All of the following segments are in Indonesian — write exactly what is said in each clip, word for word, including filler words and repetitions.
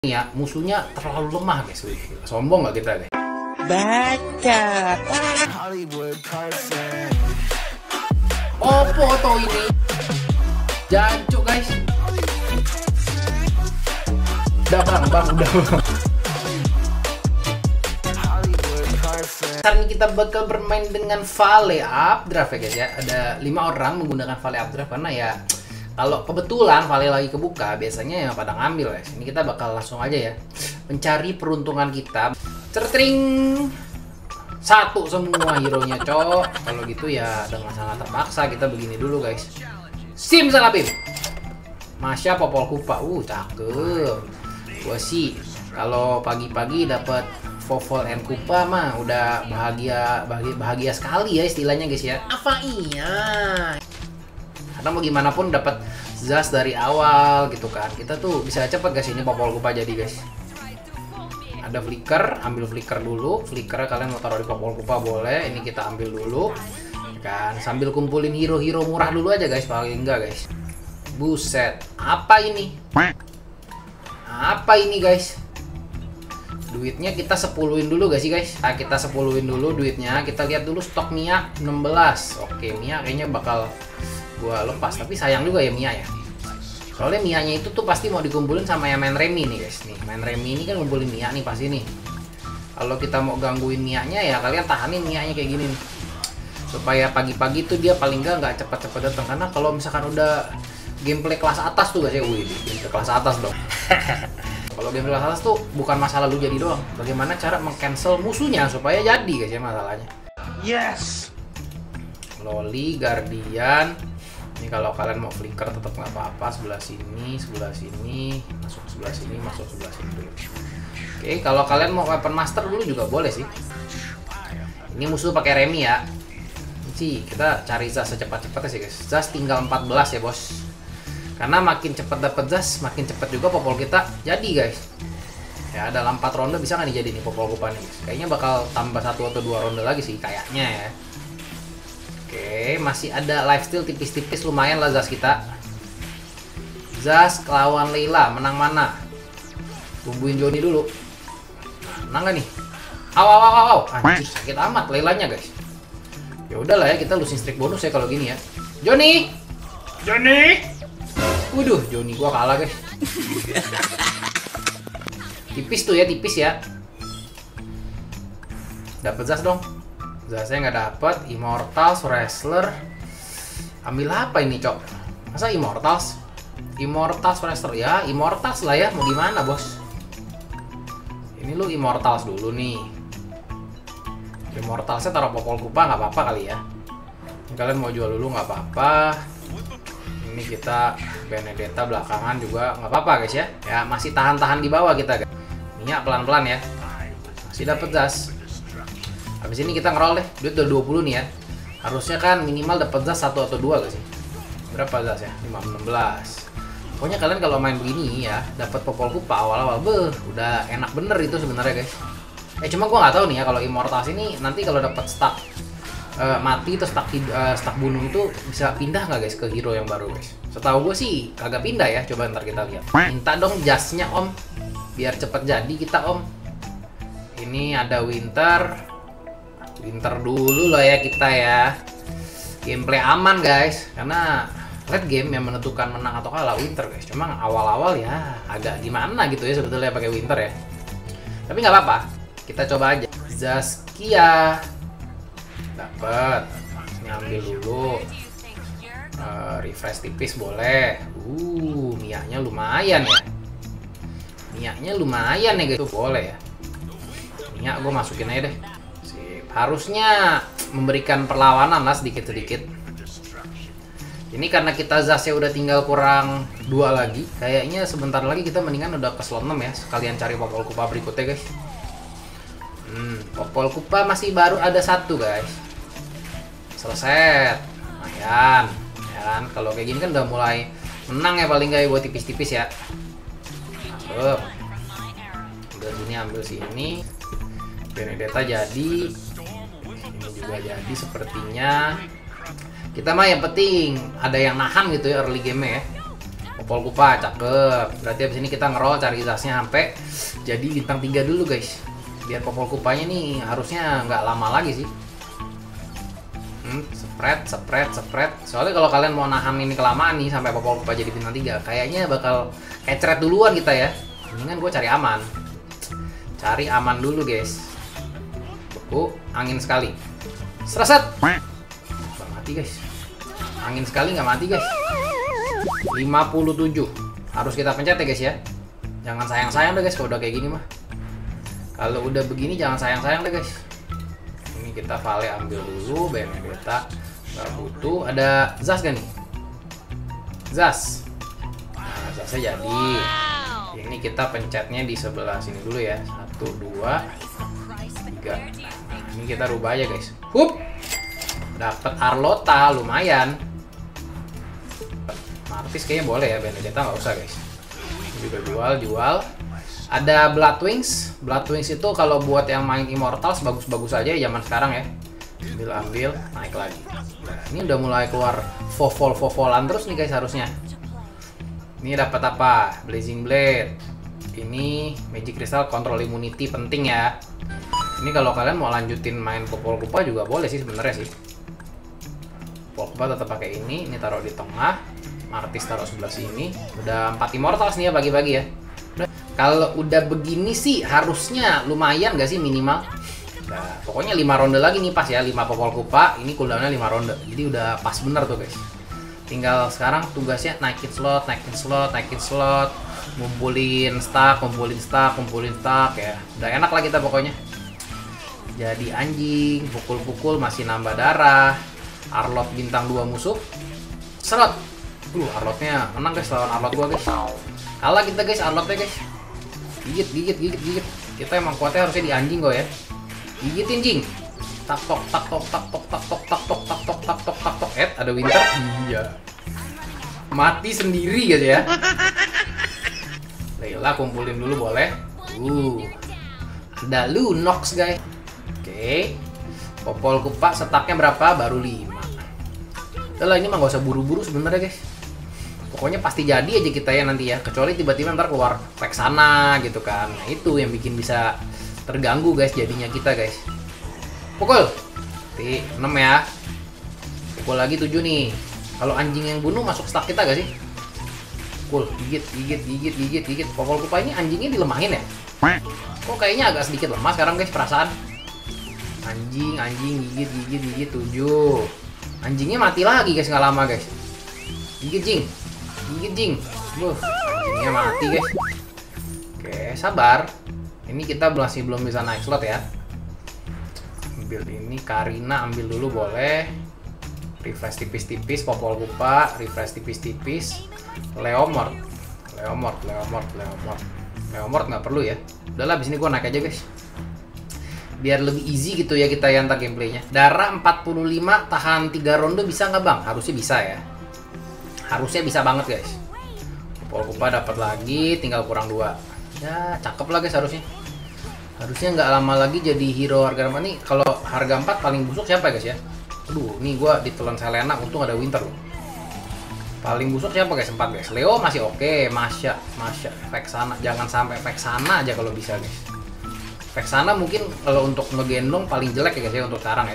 Ya, musuhnya terlalu lemah guys. Sombong nggak kita guys? Baca. Oppo to ini. Jancuk guys. Udah bang, bang, udah bang. Sekarang ini kita bakal bermain dengan Vale Updraft ya guys ya. Ada lima orang menggunakan Vale Updraft karena ya kalau kebetulan Vale lagi kebuka, biasanya yang pada ngambil guys. Ini kita bakal langsung aja ya mencari peruntungan kita. Certring satu semua hero-nya cok. Kalau gitu ya dengan sangat terpaksa kita begini dulu guys. Sim salabim. Masya Popol Kupa. Uh cakep. Gua sih kalau pagi-pagi dapat Popol and Kupa mah udah bahagia bahagia bahagia sekali ya istilahnya guys ya. Apa iya? Karena mau gimana pun dapat Zas dari awal gitu kan. Kita tuh bisa cepet guys ini Popol Kupa jadi guys. Ada flicker, ambil flicker dulu. Flicker kalian mau taruh di Popol Kupa boleh. Ini kita ambil dulu. Kan sambil kumpulin hero-hero murah dulu aja guys paling enggak guys. Buset, apa ini? Apa ini guys? Duitnya kita sepuluhin dulu guys sih guys. Nah, kita sepuluhin dulu duitnya. Kita lihat dulu stok Mia enam belas. Oke, Mia kayaknya bakal gua lepas, tapi sayang juga ya Mia ya. Soalnya Mianya itu tuh pasti mau dikumpulin sama yang main Remi nih guys. Nih, main Remi ini kan ngumpulin Mia nih pasti nih. Kalau kita mau gangguin Mianya ya kalian tahanin Mianya kayak gini nih. Supaya pagi-pagi tuh dia paling enggak nggak cepat-cepat datang, karena kalau misalkan udah gameplay kelas atas tuh guys ya, wih, gameplay kelas atas dong. Kalau gameplay kelas atas tuh bukan masalah lu jadi doang, bagaimana cara meng-cancel musuhnya supaya jadi guys ya masalahnya. Yes. Loli, Guardian. Ini kalau kalian mau flicker tetap nggak apa-apa, sebelah sini, sebelah sini, masuk sebelah sini, masuk sebelah sini dulu. Oke, kalau kalian mau weapon master dulu juga boleh sih. Ini musuh pakai Remi ya. Sih, kita cari Zas secepat-cepatnya sih guys. Zas tinggal empat belas ya bos. Karena makin cepat dapat Zas, makin cepat juga Popol kita jadi guys. Ya dalam empat ronde bisa nggak nih jadi nih Popol Kupa nih guys. Kayaknya bakal tambah satu atau dua ronde lagi sih kayaknya ya. Oke, masih ada lifesteal tipis-tipis lumayan lah Zas kita. Zas lawan Layla, menang mana? Tungguin Joni dulu. Menang nggak nih? Aw, aw, aw, aw. Anjir, sakit amat Laylanya guys. Ya udahlah ya, kita losing streak bonus ya kalau gini ya. Joni! Joni! Waduh, Joni gua kalah guys. Tipis tuh ya, tipis ya. Dapat Zas dong. Zasnya nggak dapet. Immortals, Wrestler. Ambil apa ini cok? Masa Immortals? Immortals, Wrestler ya, Immortals lah ya. Mau gimana bos? Ini lu Immortals dulu nih. Immortalsnya taruh Popol Kupa nggak apa-apa kali ya. Kalian mau jual dulu nggak apa-apa. Ini kita Benedetta belakangan juga nggak apa-apa guys ya. Ya masih tahan-tahan di bawah kita guys. Minyak pelan-pelan ya. Masih dapet Zas. Habis ini kita ngerol deh, duit udah dua puluh nih ya. Harusnya kan minimal dapat Zas satu atau dua gak sih? Berapa Zas ya? lima belas. Pokoknya kalian kalau main begini ya, dapat Popol Kupa awal-awal, beh, udah enak bener itu sebenarnya guys. Eh cuma gua nggak tahu nih ya kalau Immortals ini nanti kalau dapat stack uh, mati atau stack uh, stack bunuh itu bisa pindah nggak guys ke hero yang baru guys? Setahu gue sih kagak pindah ya. Coba ntar kita lihat. Minta dong jasnya om, biar cepet jadi kita om. Ini ada Winter. Winter dulu lah ya kita ya. Gameplay aman guys, karena late game yang menentukan menang atau kalah Winter guys. Cuma awal-awal ya agak gimana gitu ya sebetulnya pakai Winter ya. Tapi nggak apa-apa, kita coba aja. Zaskia dapat, ngambil dulu. Uh, refresh tipis boleh. Uh, Mianya lumayan ya. Mianya lumayan ya guys, itu boleh ya. Minyak gue masukin aja deh. Harusnya memberikan perlawanan lah sedikit-sedikit. Ini karena kita Zasnya udah tinggal kurang dua lagi, kayaknya sebentar lagi kita mendingan udah ke slot enam ya. Sekalian cari Popol Kupa berikutnya guys. Hmm, Popol Kupa masih baru ada satu guys. Selesai. Lumayan. Ya kan, kalau kayak gini kan udah mulai menang ya paling nggak ya buat tipis-tipis ya. Masuk. Ambil sini, ambil sini. Benedetta jadi. Ini juga jadi sepertinya. Kita mah yang penting ada yang nahan gitu ya early game ya. Popol Kupa, cakep. Berarti abis ini kita ngerol cari zasnya sampai jadi bintang tiga dulu guys. Biar Popol Kupanya nih harusnya nggak lama lagi sih. Hmm, spread, spread, spread. Soalnya kalau kalian mau nahan ini kelamaan nih sampai Popol Kupa jadi bintang tiga, kayaknya bakal kecret duluan kita ya. Mendingan gue cari aman. Cari aman dulu guys. Beku, angin sekali. Seraset. Nggak mati guys. Angin sekali nggak mati guys. lima puluh tujuh. Harus kita pencet ya guys ya. Jangan sayang-sayang deh guys kalau udah kayak gini mah. Kalau udah begini jangan sayang-sayang deh guys. Ini kita Vale ambil dulu, Benedetta nggak butuh. Ada Zas gak nih? Zas. Nah, Zasnya jadi. Ini kita pencetnya di sebelah sini dulu ya. Satu, dua, tiga. Nah, ini kita rubah aja guys. Hup. Dapat Arlota lumayan. Martis kayaknya boleh ya, Benedetta nggak usah guys. Ini juga jual, jual. Ada Bloodwings. Bloodwings itu kalau buat yang main Immortals bagus-bagus aja zaman sekarang ya. Ambil, ambil, naik lagi. Nah, ini udah mulai keluar fovol-fovolan terus nih guys harusnya. Ini dapat apa? Blazing Blade. Ini Magic Crystal Control Immunity penting ya. Ini kalau kalian mau lanjutin main Popol Kupa juga boleh sih sebenarnya sih. Popol Kupa tetap pakai ini, ini taruh di tengah. Martis taruh sebelah sini. Udah empat Immortals nih ya bagi-bagi ya. Kalau udah begini sih harusnya lumayan gak sih minimal. Nah, pokoknya lima ronde lagi nih pas ya, lima Popol Kupa. Ini cooldownnya lima ronde. Jadi udah pas bener tuh guys. Tinggal sekarang tugasnya naikin slot, naikin slot, naikin slot, ngumpulin stack, ngumpulin stack, ngumpulin stack ya. Udah enak lah kita pokoknya. Jadi anjing, pukul-pukul masih nambah darah. Arlot bintang dua musuh. Serot. Uh, Arlotnya menang guys lawan Arlot gua guys. Kalah kita guys, Arlotnya guys. Gigit, gigit, gigit, gigit. Kita emang kuatnya harusnya di anjing kok ya. Gigitin jing. Tak tok, tak tok, tak tok, tak tok, tak tok, tak tok, tak tok, tak tok. Eh, ada Winter. Iya. Mati sendiri guys ya. Layla kumpulin dulu boleh. Uh. Ada Lunox guys. Oke. Popol Kupa setaknya berapa? Baru lima. Udah lah, ini mah gak usah buru-buru sebenarnya guys. Pokoknya pasti jadi aja kita ya nanti ya. Kecuali tiba-tiba ntar keluar pack sana gitu kan. Nah itu yang bikin bisa terganggu guys jadinya kita guys. Pukul. T enam ya. Pukul lagi tujuh nih. Kalau anjing yang bunuh masuk stack kita gak sih? Pukul. Gigit, gigit, gigit, gigit, gigit. Popol Kupa ini anjingnya dilemahin ya? Kok kayaknya agak sedikit lemah sekarang guys perasaan. Anjing, anjing, gigit, gigit, gigit, tujuh. Anjingnya mati lagi guys, nggak lama guys. Gigit jing, gigit jing. Buh, anjingnya mati guys. Oke, sabar. Ini kita masih belum bisa naik slot ya. Ambil ini, Karina ambil dulu boleh. Refresh tipis-tipis, Popol Kupa, refresh tipis-tipis. Leomord, Leomord, Leomord, Leomord. Leomord nggak perlu ya. Udahlah, abis ini gua naik aja guys. Biar lebih easy gitu ya kita yang tak gameplaynya. Darah empat puluh lima, tahan tiga ronde bisa nggak bang? Harusnya bisa ya. Harusnya bisa banget guys. Popol Kupa dapat lagi, tinggal kurang dua. Ya cakep lah guys harusnya. Harusnya nggak lama lagi jadi hero harga empat nih. Kalau harga empat paling busuk siapa guys ya? Aduh, nih gua ditelan Selena, untung ada Winter loh. Paling busuk siapa guys? empat guys. Leo masih oke, okay. Masya, Masya. Vexana, jangan sampai Vexana aja kalau bisa guys. Vexana mungkin kalau untuk ngegendong paling jelek ya guys ya untuk sekarang ya.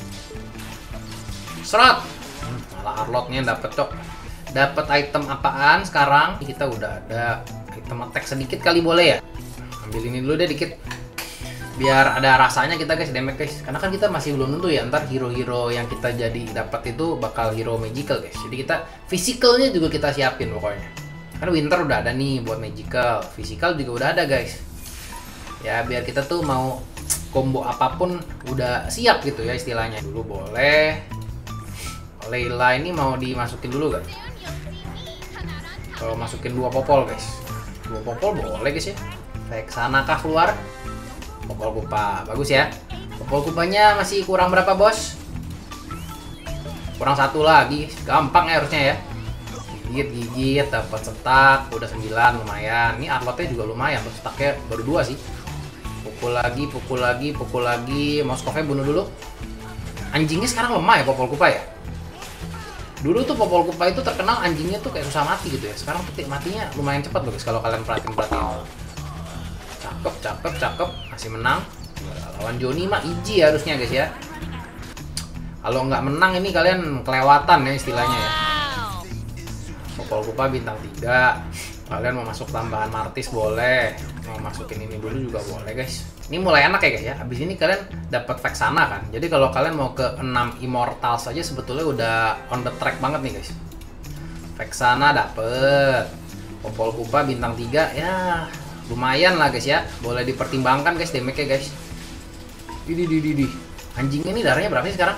Serot. Hmm, malah Arlotnya dapet cok. Dapat item apaan sekarang? Kita udah ada item attack sedikit kali boleh ya. Ambil ini dulu deh dikit. Biar ada rasanya kita guys damage guys. Karena kan kita masih belum tentu ya ntar hero-hero yang kita jadi dapat itu bakal hero magical guys. Jadi kita physicalnya juga kita siapin pokoknya. Karena Winter udah ada nih buat magical, physical juga udah ada guys. Ya biar kita tuh mau combo apapun udah siap gitu ya istilahnya. Dulu boleh. Layla ini mau dimasukin dulu gak? Kalau masukin dua popol guys. Dua popol boleh guys ya. Vexana kah keluar? Popol Kupa bagus ya. Popol Kupanya masih kurang berapa bos? Kurang satu lagi. Gampang ya harusnya ya. Gigit gigit dapat setak udah sembilan lumayan. Ini Arlotnya juga lumayan. Setaknya baru dua sih. Pukul lagi, pukul lagi, pukul lagi. Moskovnya bunuh dulu. Anjingnya sekarang lemah ya Popol Kupa ya? Dulu tuh Popol Kupa itu terkenal anjingnya tuh kayak susah mati gitu ya. Sekarang tuh matinya lumayan cepat loh guys kalau kalian perhatiin-perhatiin. Cakep, cakep, cakep. Masih menang. Lawan Joni mah easy harusnya guys ya. Kalau nggak menang ini kalian kelewatan ya istilahnya ya. Popol Kupa bintang tiga. Kalian mau masuk tambahan Martis boleh. Mau masukin ini dulu juga boleh guys. Ini mulai enak ya guys ya. Habis ini kalian dapat Vexana kan. Jadi kalau kalian mau ke enam Immortal saja sebetulnya udah on the track banget nih guys. Vexana dapet. Popol Kupa bintang tiga ya lumayan lah guys ya. Boleh dipertimbangkan guys damage-nya guys. Di di di di. Anjingnya ini darahnya berapa sih sekarang?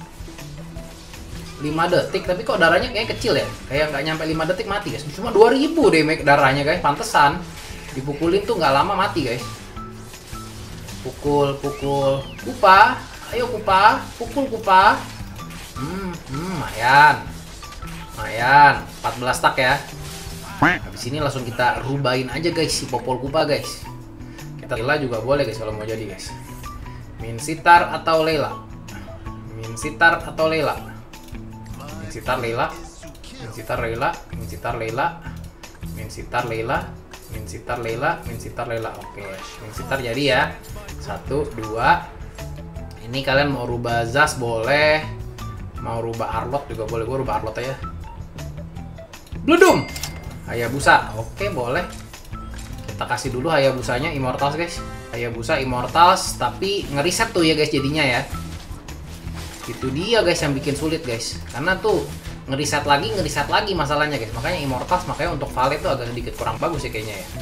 lima detik, tapi kok darahnya kayak kecil ya? Kayak nggak nyampe lima detik mati guys. Cuma dua ribu damage darahnya guys. Pantesan dipukulin tuh nggak lama mati guys. Pukul, pukul, Kupa, ayo Kupa, pukul Kupa. Hmm, hmm, lumayan, lumayan, empat belas stack ya. Habis ini langsung kita rubahin aja guys si Popol Kupa guys. Kita Layla juga boleh guys kalau mau jadi guys. Min Sitar atau Layla, Min Sitar atau Layla, Min Sitar Layla, Min Sitar Layla, Min Sitar Layla, Min Sitar Layla, Min Sitar Layla, Min Sitar Layla. Oke, Min Sitar jadi ya. Satu, dua. Ini kalian mau rubah Zas boleh. Mau rubah Arlot juga boleh. Gue rubah Arlot aja. Bludum. Hayabusa. Oke, boleh. Kita kasih dulu Hayabusanya Immortals guys. Hayabusa Immortals. Tapi ngeriset tuh ya guys jadinya ya. Itu dia guys yang bikin sulit guys. Karena tuh ngeriset lagi, ngeriset lagi masalahnya guys. Makanya Immortals, makanya untuk Vale tuh agak sedikit kurang bagus ya kayaknya ya.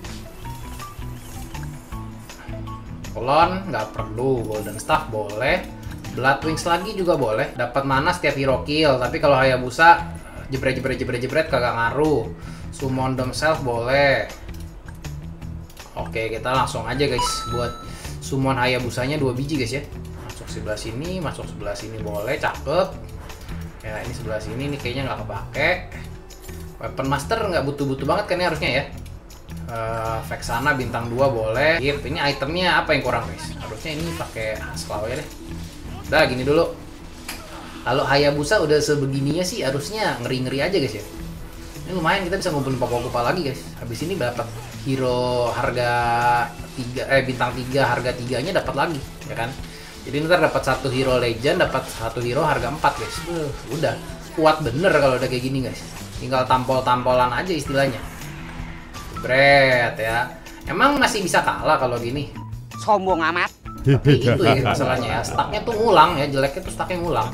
Kolon nggak perlu, Golden Staff boleh, Blood Wings lagi juga boleh, dapat mana setiap hero kill. Tapi kalau Hayabusa jebret jebret jebret jebret kagak ngaruh. Summon themselves boleh. Oke, kita langsung aja guys buat summon Hayabusanya dua biji guys ya. Masuk sebelah sini, masuk sebelah sini boleh, cakep. Ya ini sebelah sini nih kayaknya nggak kepake. Weapon Master nggak butuh-butuh banget kan ya harusnya ya. Uh, Vexana bintang dua boleh. Gift ini itemnya apa yang kurang guys? Harusnya ini pakai Haskell ya deh. Udah gini dulu. Kalau Hayabusa udah sebegininya sih harusnya ngeri-ngeri aja guys ya. Ini lumayan kita bisa ngumpulin Popol Kupa lagi guys. Habis ini dapat hero harga tiga eh bintang tiga harga tiganya dapat lagi ya kan. Jadi ntar dapat satu hero legend, dapat satu hero harga empat guys. Uh, udah kuat bener kalau udah kayak gini guys. Tinggal tampol-tampolan aja istilahnya. Bret ya. Emang masih bisa kalah kalau gini. Sombong amat. Tapi itu ya masalahnya ya. Stacknya tuh ngulang ya, jeleknya tuh stacknya ngulang.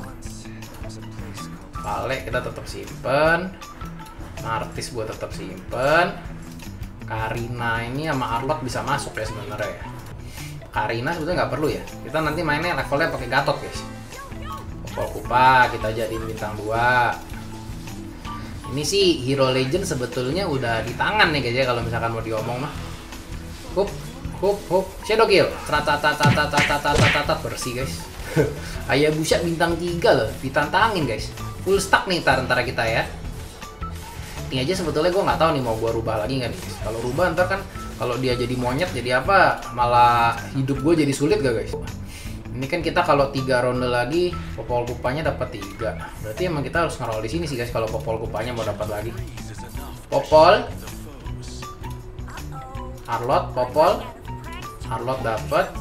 Vale kita tetap simpen. Martis gua tetap simpen. Karina ini sama Arlot bisa masuk ya sebenarnya ya. Karina sebetulnya nggak perlu ya. Kita nanti mainnya levelnya pakai Gatot guys. Popol Kupa kita jadiin bintang dua. Ini sih hero legend sebetulnya udah di tangan nih guys ya kalau misalkan mau diomong mah. Hup, hup, hup, shadow kill. Tata-tata-tata-tata-tata-tata bersih guys. Hayabusa bintang tiga loh, ditantangin guys. Full stack nih ntar antara kita ya. Ini aja sebetulnya gue nggak tahu nih mau gue rubah lagi nggak nih. Kalau rubah ntar kan kalau dia jadi monyet jadi apa? Malah hidup gue jadi sulit gak guys? Ini kan kita kalau tiga ronde lagi Popol Kupanya dapat tiga. Berarti emang kita harus ngerol di sini sih guys kalau Popol Kupanya mau dapat lagi. Popol, Arlot, Popol, Arlot dapat.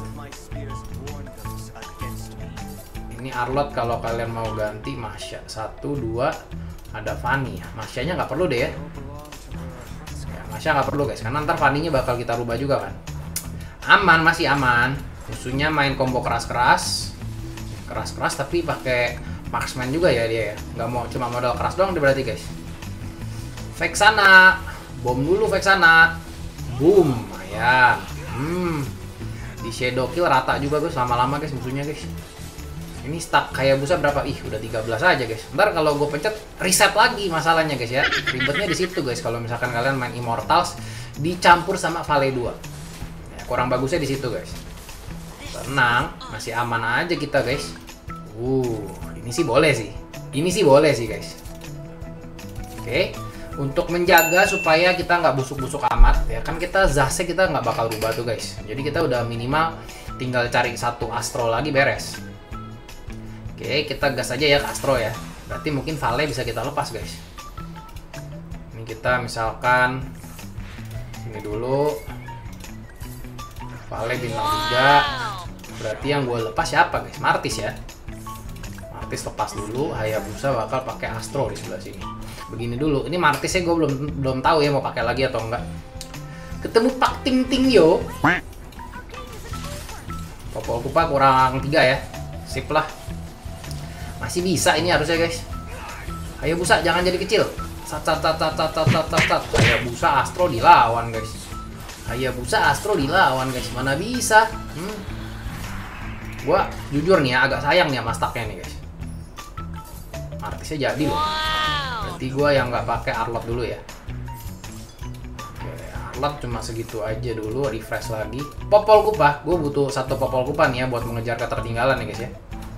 Ini Arlot kalau kalian mau ganti Masya satu dua ada Fanny. Masyanya nggak perlu deh ya. Ya Masya nggak perlu guys karena ntar Fanny-nya bakal kita rubah juga kan. Aman, masih aman. Musuhnya main combo keras-keras, keras-keras tapi pakai marksman juga ya dia ya. Nggak mau cuma modal keras doang dia berarti guys. Vexana, bom dulu Vexana, boom, lumayan. Hmm, di shadow kill rata juga guys lama-lama guys musuhnya guys. Ini stack Hayabusa berapa? Ih udah tiga belas aja guys. Ntar kalau gue pencet reset lagi masalahnya guys ya. Ribetnya di situ guys kalau misalkan kalian main Immortals dicampur sama Vale dua. Ya, kurang bagusnya di situ guys. Tenang, masih aman aja kita guys. Uh, ini sih boleh sih. Ini sih boleh sih guys. Oke, untuk menjaga supaya kita nggak busuk-busuk amat ya kan kita Zase kita nggak bakal rubah tuh guys. Jadi kita udah minimal tinggal cari satu Astro lagi beres. Oke, kita gas aja ya ke Astro ya. Berarti mungkin Vale bisa kita lepas guys. Ini kita misalkan ini dulu Vale bintang tiga. Berarti yang gue lepas siapa guys? Martis ya. Martis lepas dulu. Hayabusa bakal pakai Astro di sebelah sini. Begini dulu. Ini Martisnya gue belum belum tahu ya mau pakai lagi atau enggak. Ketemu Pak Ting Ting yo. Popol Kupa kurang tiga ya. Sip lah. Masih bisa ini harusnya guys. Hayabusa jangan jadi kecil. Sat sat sat sat sat sat sat sat. Hayabusa Astro dilawan guys. Hayabusa Astro dilawan guys. Mana bisa? Hmm. Gua jujur nih ya agak sayang nih sama stacknya nih guys. Martisnya jadi loh. Berarti gua yang nggak pakai Arlot dulu ya. Arlot cuma segitu aja dulu, refresh lagi. Popol Kupa, gue butuh satu Popol Kupa nih ya buat mengejar ketertinggalan nih guys ya.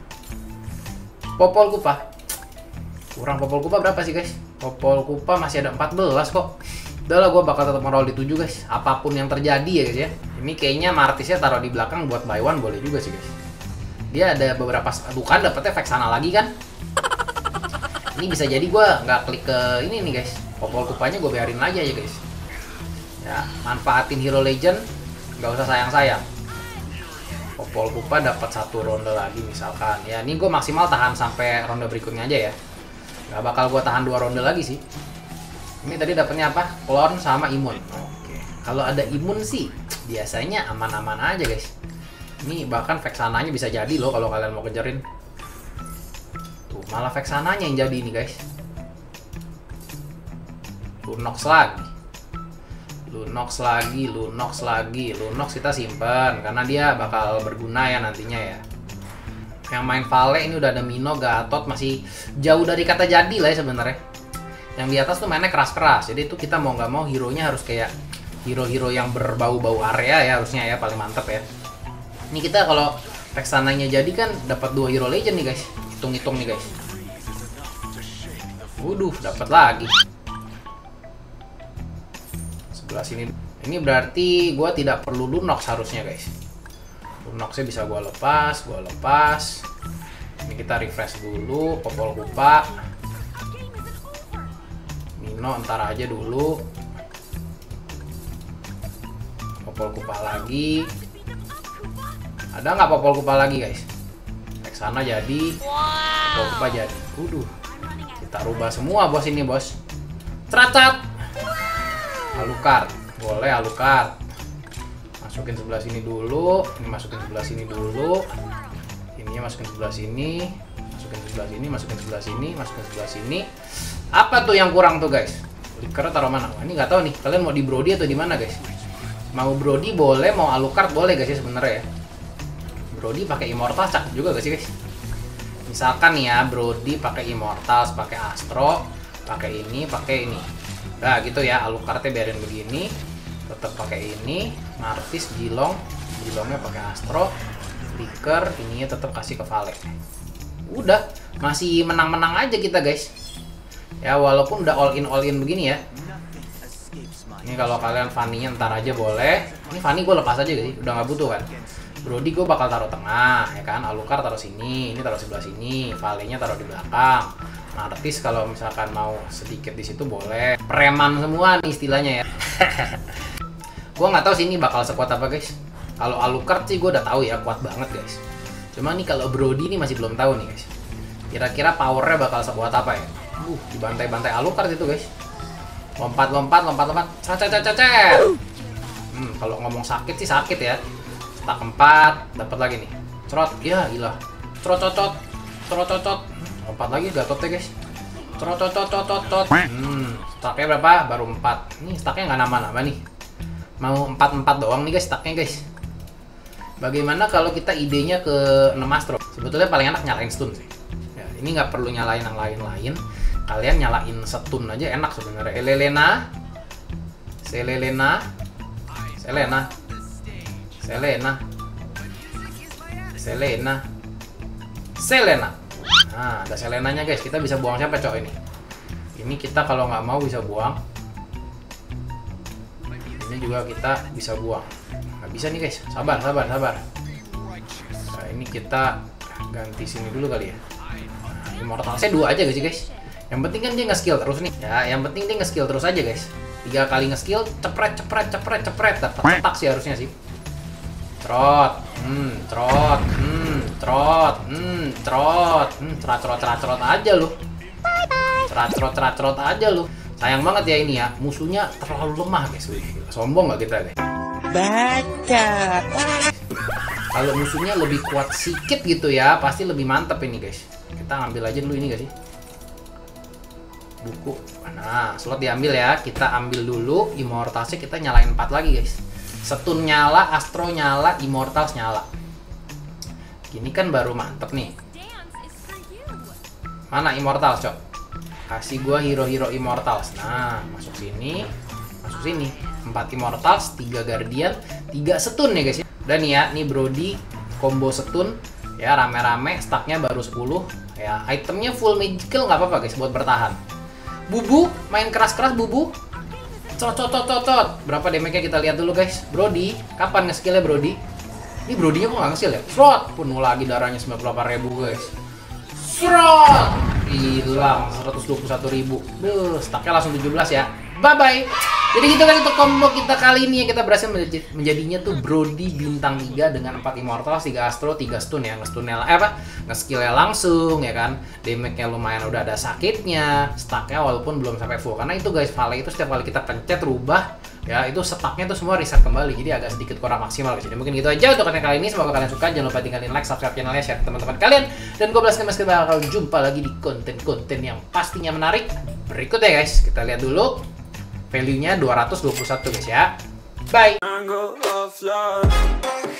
Popol Kupa. Kurang Popol Kupa berapa sih guys? Popol Kupa masih ada empat belas kok. Udah lah, gue bakal tetap ngeroll di tujuh guys. Apapun yang terjadi ya guys ya. Ini kayaknya Martisnya taruh di belakang buat buy one boleh juga sih guys. Dia ada beberapa, bukan dapetnya Vexana lagi kan? Ini bisa jadi gue nggak klik ke ini nih guys. Popol Kupanya gue biarin aja ya guys. Ya, manfaatin Hero Legend, nggak usah sayang-sayang. Popol Kupa dapat satu ronde lagi misalkan. Ya, ini gue maksimal tahan sampai ronde berikutnya aja ya. Nggak bakal gue tahan dua ronde lagi sih. Ini tadi dapatnya apa? Klon sama imun. Oke. Kalau ada imun sih, biasanya aman-aman aja guys. Ini bahkan Vexananya bisa jadi loh kalau kalian mau kejarin. Tuh, malah Vexananya yang jadi nih guys. Lunox lagi. Lunox lagi, Lunox lagi, Lunox kita simpan karena dia bakal berguna ya nantinya ya. Yang main Vale ini udah ada Mino, Gatot, masih jauh dari kata jadi lah ya sebenarnya. Yang di atas tuh mainnya keras-keras, jadi itu kita mau nggak mau hero-nya harus kayak hero-hero yang berbau-bau area ya harusnya ya, paling mantep ya. Ini kita kalau Vexananya jadi kan dapat dua hero legend nih guys, hitung-hitung nih guys. Waduh, dapat lagi. Sebelah sini. Ini berarti gue tidak perlu Lunox harusnya guys. Lunoxnya bisa gue lepas, gue lepas. Ini kita refresh dulu, Popol Kupa. Mino entar aja dulu. Popol Kupa lagi. Ada nggak Popol Kupa lagi guys? Vexana jadi. Popol Kupa jadi. Waduh. Kita rubah semua bos ini bos. Ceracat. Alucard, boleh Alucard. Masukin sebelah sini dulu, ini masukin sebelah sini dulu. Ininya masukin sebelah sini, masukin sebelah sini, masukin sebelah sini, masukin sebelah sini. Apa tuh yang kurang tuh guys? Flicker taruh mana? Wah, ini nggak tahu nih. Kalian mau di Brody atau di mana guys? Mau Brody boleh, mau Alucard boleh guys ya sebenarnya ya. Brody pakai Immortal cakep juga guys guys. Misalkan nih ya, Brody pakai Immortal, pakai Astro, pakai ini, pakai ini. Nah gitu ya, Alucardnya biarin begini, tetap pakai ini, Martis, Jilong, Jilongnya pakai Astro, Flicker, ininya tetap kasih ke Vale. Udah, masih menang-menang aja kita guys. Ya walaupun udah all in all in begini ya. Ini kalau kalian Fanny-nya ntar aja boleh. Ini Fanny gue lepas aja guys, udah nggak butuh kan. Brody gue bakal taruh tengah, ya kan. Alucard taruh sini, ini taruh sebelah sini, Vale-nya taruh di belakang. Martis kalau misalkan mau sedikit di situ boleh. Preman semua nih istilahnya ya. Gua nggak tahu sih ini bakal sekuat apa guys. Kalau Alucard sih gue udah tahu ya kuat banget guys. Cuma nih kalau Brody nih masih belum tahu nih guys. Kira-kira powernya bakal sekuat apa ya? Uh, dibantai-bantai Alucard itu guys. Lompat-lompat, lompat-lompat. Cacet-cacet. Hmm, kalau ngomong sakit sih sakit ya. Stack empat, dapat lagi nih. Cerot, ya gila. Cerot-cocot, cerot-cocot. Lompat lagi Gatotnya guys. Cerot-cocot-cocot. Hmm, stacknya berapa? Baru empat. Nih stacknya nggak nambah-nambah nih. Mau empat empat doang nih guys stacknya guys. Bagaimana kalau kita idenya ke enam Astro? Sebetulnya paling enak nyalain stun sih. Ya, ini nggak perlu nyalain yang lain-lain. Kalian nyalain stun aja enak sebenarnya. Elelena, Selelena, Selena, Selena, Selena, Selena. Nah, ada Selenanya guys. Kita bisa buang siapa cowok ini? Ini kita kalau nggak mau bisa buang. Ini juga kita bisa buang. Nggak bisa nih guys. Sabar, sabar, sabar. Nah, ini kita ganti sini dulu kali ya. Nah, Immortalsnya dua aja guys guys. Yang penting kan dia nge-skill terus nih. Ya, yang penting dia nge-skill terus aja guys. Tiga kali nge-skill, cepret cepret cepret cepret, dapat cetak sih harusnya sih. Trot, hmm, trot, hmm, trot, hmm, trot, hmm, trot trot trot trot aja lu. Trot trot trot trot aja lu. Sayang banget ya ini ya, musuhnya terlalu lemah guys. Sombong nggak kita guys? Baca. Kalau musuhnya lebih kuat sedikit gitu ya, pasti lebih mantep ini guys. Kita ambil aja dulu ini gak sih? Buku. Nah, slot diambil ya. Kita ambil dulu Immortalsnya, kita nyalain empat lagi guys. Stun nyala, Astro nyala, Immortals nyala. Gini kan baru mantep nih. Mana Immortals, Cok? Kasih gua hero-hero Immortals. Nah, masuk sini. Masuk sini. empat Immortals, tiga Guardian, tiga stun ya guys ya. Dan ya, nih Brody combo stun ya, rame-rame, stacknya baru sepuluh ya. Itemnya full magical, nggak apa-apa guys buat bertahan. Bubu main keras-keras, Bubu cot cot cot cot cot. Berapa damage-nya kita lihat dulu guys. Brody kapan nge-skillnya Brody? Ini Brody-nya kok nggak nge-skill ya? Srot, penuh lagi darahnya sembilan puluh delapan ribu guys. Srot, hilang seratus dua puluh satu ribu. Duh, stacknya langsung tujuh belas ya. Bye bye. Jadi gitu kan untuk combo kita kali ini, yang kita berhasil menjadi, menjadinya tuh Brody bintang tiga dengan empat Immortals, tiga Astro, tiga stun ya. Nge-stunnya eh apa? Nge-skillnya langsung ya kan. Damage-nya lumayan udah ada sakitnya. Stacknya walaupun belum sampai full. Karena itu guys, Vale itu setiap kali kita pencet rubah ya, itu stacknya tuh semua reset kembali. Jadi agak sedikit kurang maksimal guys. Jadi mungkin gitu aja untuk konten kali ini. Semoga kalian suka. Jangan lupa tinggalin like, subscribe channelnya, share ke teman-teman kalian. Dan gue belaskan mas, kita bakal jumpa lagi di konten-konten yang pastinya menarik berikutnya guys. Kita lihat dulu. Value-nya dua ratus dua puluh satu guys ya. Bye.